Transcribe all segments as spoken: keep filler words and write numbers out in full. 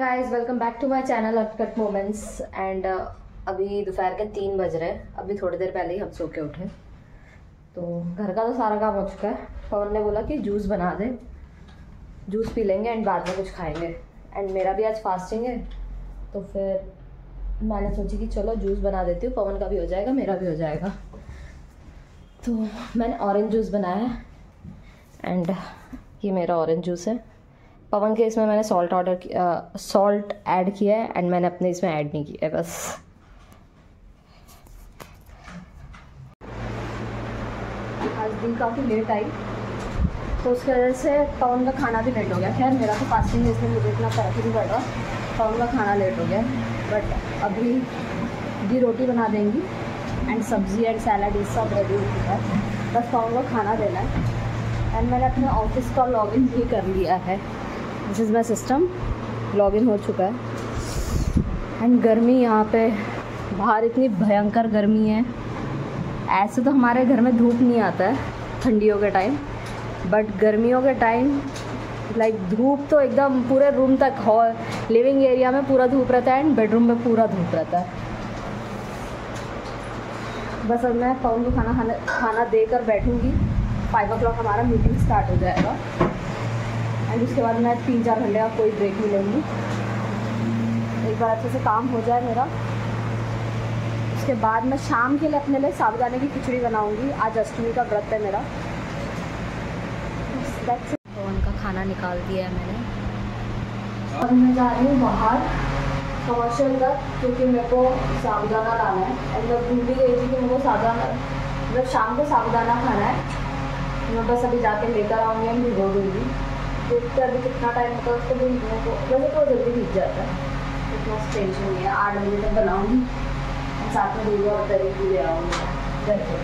Guys welcome back to my channel uncut moments and अभी दोपहर के तीन बज रहे हैं। अभी थोड़ी देर पहले ही हम सो के उठे, तो घर का तो सारा काम हो चुका है। पवन ने बोला कि जूस बना दे, जूस पी लेंगे एंड बाद में कुछ खाएंगे। एंड मेरा भी आज फास्टिंग है, तो फिर मैंने सोची कि चलो जूस बना देती हूँ, पवन का भी हो जाएगा मेरा भी हो जाएगा। तो मैंने ऑरेंज जूस बनाया है एंड ये मेरा ऑरेंज जूस है। पवन के इसमें मैंने सॉल्ट ऑर्डर किया, सॉल्ट ऐड किया है एंड मैंने अपने इसमें ऐड नहीं किया है बस। आज दिन काफ़ी लेट आई तो उसकी वजह से पवन का खाना भी लेट हो गया। खैर मेरा तो फास्टिंग है इसलिए मुझे इतना फर्क नहीं पड़ रहा, पवन का खाना लेट हो गया। बट अभी भी रोटी बना देंगी एंड सब्ज़ी एंड सैलड ये सब रेडी हो चुका है, बस पवन को खाना देना है। एंड मैंने अपने ऑफिस का लॉगिन भी कर लिया है। This is my system, login हो चुका है। एंड गर्मी यहाँ पे बाहर इतनी भयंकर गर्मी है। ऐसे तो हमारे घर में धूप नहीं आता है ठंडियों के टाइम, बट गर्मियों के टाइम लाइक धूप तो एकदम पूरे रूम तक, हॉल लिविंग एरिया में पूरा धूप रहता है एंड बेडरूम में पूरा धूप रहता है। बस अब मैं पवन को खाना खाना खाना देकर बैठूँगी। फाइव ओ क्लॉक हमारा मीटिंग स्टार्ट हो जाएगा एंड उसके बाद मैं तीन चार घंटे का कोई ब्रेक नहीं लूँगी। एक बार अच्छे से काम हो जाए मेरा, उसके बाद मैं शाम के लिए अपने लिए साबूदाने की खिचड़ी बनाऊँगी। आज अष्टमी का व्रत है मेरा। पवन का खाना निकाल दिया है मैंने। अब मैं जा रही हूँ बाहर कमर्शियल तक, क्योंकि मेरे को साबूदाना लाना है एंड मैं भूल भी गई थी कि मेरे को साबूदाना मतलब शाम को साबूदाना खाना है। मैं बस अभी जाके लेकर आऊँगी एंड भिगो दूँगी। देखते अभी कितना टाइम होता है उसको भीगने को, वैसे तो जल्दी भीग जाता है, इतना टेंशन नहीं है। आठ बजे तक बनाऊँगी और साथ में दूध और दही भी ले आऊँगी घर पे।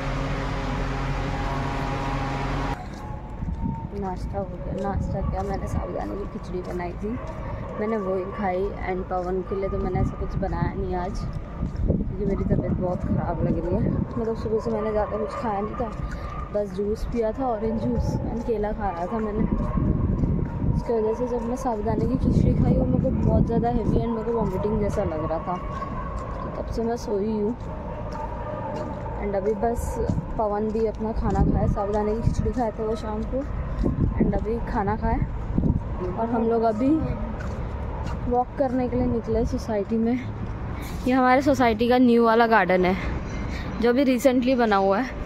नाश्ता हो गया। नाश्ता क्या, मैंने साबूदाने की खिचड़ी बनाई थी, मैंने वही खाई। एंड पवन के लिए तो मैंने ऐसा कुछ बनाया नहीं आज, क्योंकि मेरी तबीयत बहुत ख़राब लग रही है। मतलब सुबह से मैंने ज़्यादा कुछ खाया नहीं था, बस जूस पिया था, ऑरेंज जूस एंड केला खाया था मैंने। उसकी वजह से जब मैं साबूदाने की खिचड़ी खाई वो मेरे को बहुत ज़्यादा हेवी एंड मेरे को वॉमिटिंग जैसा लग रहा था, तो तब से मैं सोई हूँ। एंड अभी बस पवन भी अपना खाना खाए, साबूदाने की खिचड़ी खाए थे वो शाम को एंड अभी खाना खाए। और हम लोग अभी वॉक करने के लिए निकले सोसाइटी में। ये हमारे सोसाइटी का न्यू वाला गार्डन है जो भी रिसेंटली बना हुआ है।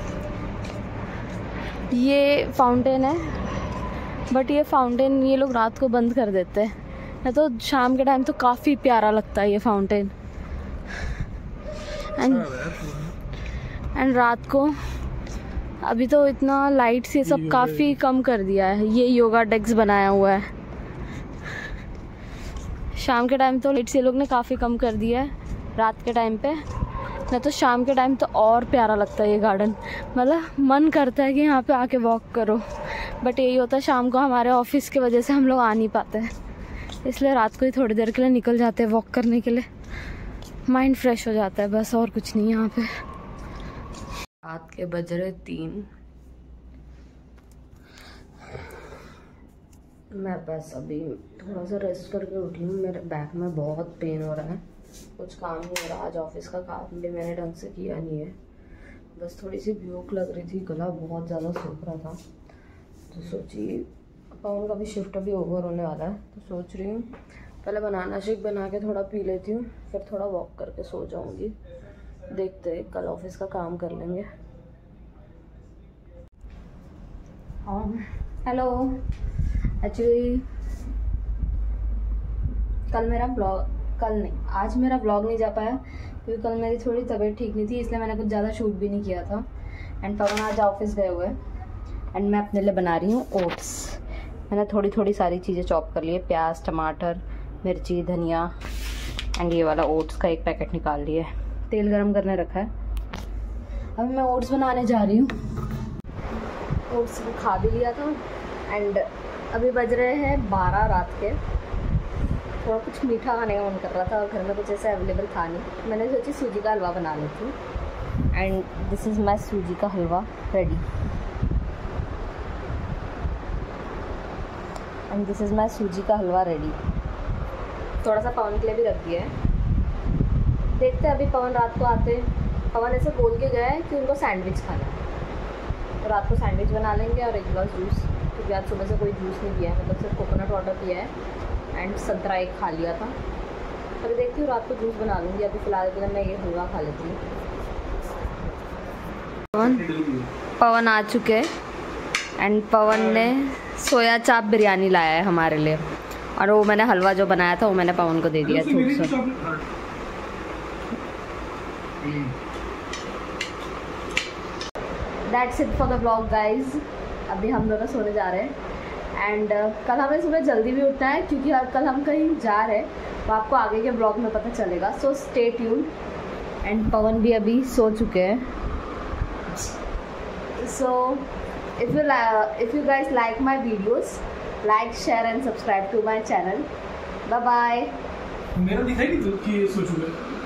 ये फाउंटेन है, बट ये फाउंटेन ये लोग रात को बंद कर देते हैं, नहीं तो शाम के टाइम तो काफ़ी प्यारा लगता है ये फाउंटेन। एंड एंड रात को अभी तो इतना लाइट्स ये सब काफ़ी कम कर दिया है। ये योगा डेस्क बनाया हुआ है, शाम के टाइम तो लाइट्स ये लोग ने काफ़ी कम कर दिया है रात के टाइम पे, नहीं तो शाम के टाइम तो और प्यारा लगता है ये गार्डन। मतलब मन करता है कि यहाँ पे आके वॉक करो, बट यही होता है शाम को हमारे ऑफिस की वजह से हम लोग आ नहीं पाते हैं, इसलिए रात को ही थोड़ी देर के लिए निकल जाते हैं वॉक करने के लिए। माइंड फ्रेश हो जाता है बस, और कुछ नहीं यहाँ पे। रात के बज रहे तीन, मैं बस अभी थोड़ा सा रेस्ट करके उठी हूँ। मेरे बैक में बहुत पेन हो रहा है, कुछ काम नहीं हो रहा। आज ऑफिस का काम भी मैंने ढंग से किया नहीं है, बस थोड़ी सी भूख लग रही थी, गला बहुत ज़्यादा सूख रहा था, तो सोची पवन का भी शिफ्ट अभी ओवर होने वाला है, तो सोच रही हूँ पहले बनाना शेक बना के थोड़ा पी लेती हूँ, फिर थोड़ा वॉक करके सो जाऊँगी। देखते हैं, कल ऑफिस का काम कर लेंगे। हेलो, एक्चुअली कल मेरा ब्लॉग कल नहीं आज मेरा ब्लॉग नहीं जा पाया, क्योंकि कल मेरी थोड़ी तबीयत ठीक नहीं थी, इसलिए मैंने कुछ ज़्यादा शूट भी नहीं किया था। एंड पवन आज ऑफिस गए हुए एंड मैं अपने लिए बना रही हूँ ओट्स। मैंने थोड़ी थोड़ी सारी चीज़ें चॉप कर ली है, प्याज, टमाटर, मिर्ची, धनिया एंड ये वाला ओट्स का एक पैकेट निकाल लिया है। तेल गरम करने रखा है, अभी मैं ओट्स बनाने जा रही हूँ। ओट्स खा भी लिया था एंड अभी बज रहे हैं बारह रात के। थोड़ा कुछ मीठा खाने का मन कर रहा था और घर में कुछ ऐसा अवेलेबल था नहीं, मैंने सोची सूजी का हलवा बना लेती हूँ। And this is my suji का halwa ready. And this is my suji का हलवा रेडी। थोड़ा सा पवन के लिए भी रख दिया है। देखते हैं अभी पवन रात को आते। पवन ऐसे बोल के गया है कि उनको सैंडविच खाना है, तो रात को सैंडविच बना लेंगे और एक गिलास जूस, क्योंकि आज सुबह से कोई जूस नहीं पिया है, मतलब सिर्फ कोकोनट वाटर पिया है एंड संतरा एक खा लिया था। अभी देखती हूँ रात को जूस बना लूँगी। अभी फ़िलहाल के लिए मैं ये हलवा खा लेती हूँ। पवन पवन आ चुके हैं एंड पवन ने सोया चाप बिरयानी लाया है हमारे लिए, और वो मैंने हलवा जो बनाया था वो मैंने पवन को दे दिया थोड़ा सा। That's it for the vlog guys। अभी हम दोनों सोने जा रहे हैं एंड uh, कल हमें सुबह जल्दी भी उठना है, क्योंकि कल हम कहीं जा रहे हैं, तो आपको आगे के ब्लॉग में पता चलेगा। So stay tuned. And Pawan भी अभी सो चुके हैं। So if you if you guys like my videos, like share and subscribe to my channel. Bye bye. मेरा दिखाई नहीं कि सो चुके।